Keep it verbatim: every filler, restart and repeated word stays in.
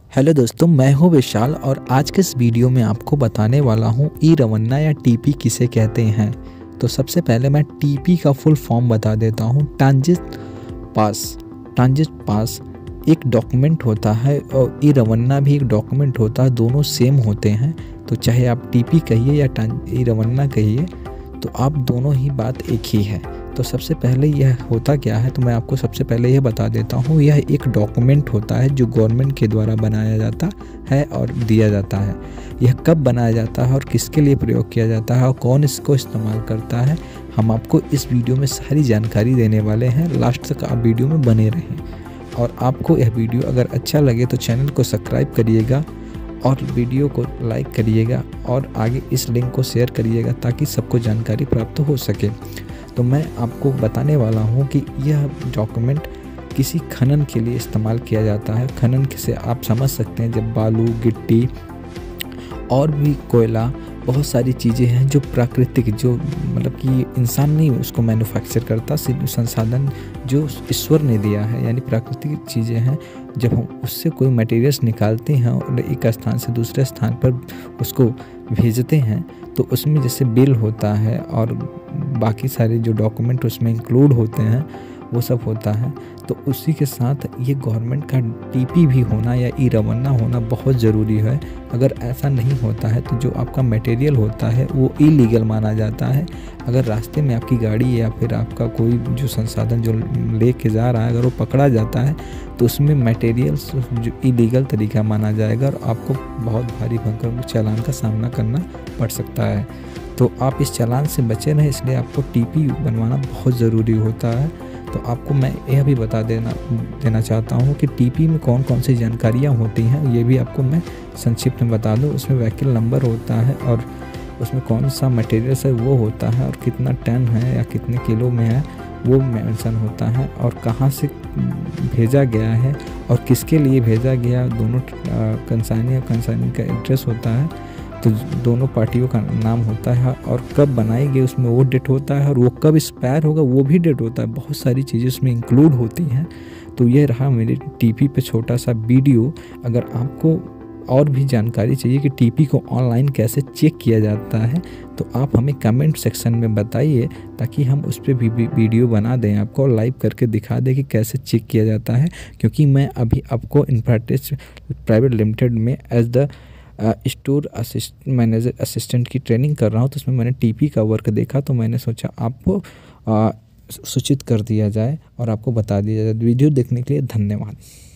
Hello दोस्तों, मैं हूं विशाल और आज के इस वीडियो में आपको बताने वाला हूं ई रवन्ना या टीपी किसे कहते हैं। तो सबसे पहले मैं टीपी का फुल फॉर्म बता देता हूं। Transit pass. ट्रांजिट पास एक डॉक्यूमेंट होता है और ई रवन्ना भी एक डॉक्यूमेंट होता है, दोनों सेम होते हैं। तो चाहे आप टीपी कहिए या ई रवन्ना कहिए, तो आप दोनों ही बात एक ही है। तो सबसे पहले यह होता क्या है, तो मैं आपको सबसे पहले यह बता देता हूँ। यह एक डॉक्यूमेंट होता है जो गवर्नमेंट के द्वारा बनाया जाता है और दिया जाता है। यह कब बनाया जाता है और किसके लिए प्रयोग किया जाता है और कौन इसको इस्तेमाल करता है, हम आपको इस वीडियो में सारी जानकारी देने वाले हैं। लास्ट तक आप वीडियो में बने रहें। और आपको यह वीडियो अगर अच्छा लगे तो चैनल को सब्सक्राइब करिएगा और वीडियो को लाइक करिएगा और आगे इस लिंक को शेयर करिएगा ताकि सबको जानकारी प्राप्त हो सके। तो मैं आपको बताने वाला हूं कि यह डॉक्यूमेंट किसी खनन के लिए इस्तेमाल किया जाता है। खनन से आप समझ सकते हैं, जब बालू, गिट्टी और भी कोयला, बहुत सारी चीज़ें हैं जो प्राकृतिक, जो मतलब कि इंसान नहीं उसको मैन्युफैक्चर करता, सिर्फ संसाधन जो ईश्वर ने दिया है, यानी प्राकृतिक चीज़ें हैं। जब हम उससे कोई मटेरियल्स निकालते हैं और एक स्थान से दूसरे स्थान पर उसको भेजते हैं, तो उसमें जैसे बिल होता है और बाकी सारे जो डॉक्यूमेंट उसमें इंक्लूड होते हैं वो सब होता है। तो उसी के साथ ये गवर्नमेंट का टीपी भी होना या ई रवन्ना होना बहुत ज़रूरी है। अगर ऐसा नहीं होता है तो जो आपका मटेरियल होता है वो इलीगल माना जाता है। अगर रास्ते में आपकी गाड़ी या फिर आपका कोई जो संसाधन जो ले के जा रहा है, अगर वो पकड़ा जाता है तो उसमें मटेरियल्स जो इलीगल तरीका माना जाएगा और आपको बहुत भारी भयंकर चालान का सामना करना पड़ सकता है। तो आप इस चालान से बचे रहें, इसलिए आपको टीपी बनवाना बहुत ज़रूरी होता है। तो आपको मैं यह भी बता देना देना चाहता हूँ कि टीपी में कौन कौन सी जानकारियाँ होती हैं, ये भी आपको मैं संक्षिप्त में बता दूँ। उसमें व्हीकल नंबर होता है और उसमें कौन सा मटेरियल्स है वो होता है और कितना टन है या कितने किलो में है वो मेंशन होता है, और कहाँ से भेजा गया है और किसके लिए भेजा गया, दोनों कंसाइनी और कंसाइनी का एड्रेस होता है। तो दोनों पार्टियों का नाम होता है और कब बनाई गई उसमें वो डेट होता है, और वो कब एक्सपायर होगा वो भी डेट होता है। बहुत सारी चीज़ें उसमें इंक्लूड होती हैं। तो ये रहा मेरे टीपी पे छोटा सा वीडियो। अगर आपको और भी जानकारी चाहिए कि टीपी को ऑनलाइन कैसे चेक किया जाता है, तो आप हमें कमेंट सेक्शन में बताइए ताकि हम उस पर भी वीडियो बना दें, आपको लाइव करके दिखा दें कि कैसे चेक किया जाता है। क्योंकि मैं अभी आपको इन्फाटेक प्राइवेट लिमिटेड में as the store assist manager assistant की ट्रेनिंग कर रहा हूँ। तो उसमें मैंने टीपी का वर्क देखा, तो मैंने सोचा आपको आ, सूचित कर दिया जाए और आपको बता दिया जाए। वीडियो देखने के लिए धन्यवाद।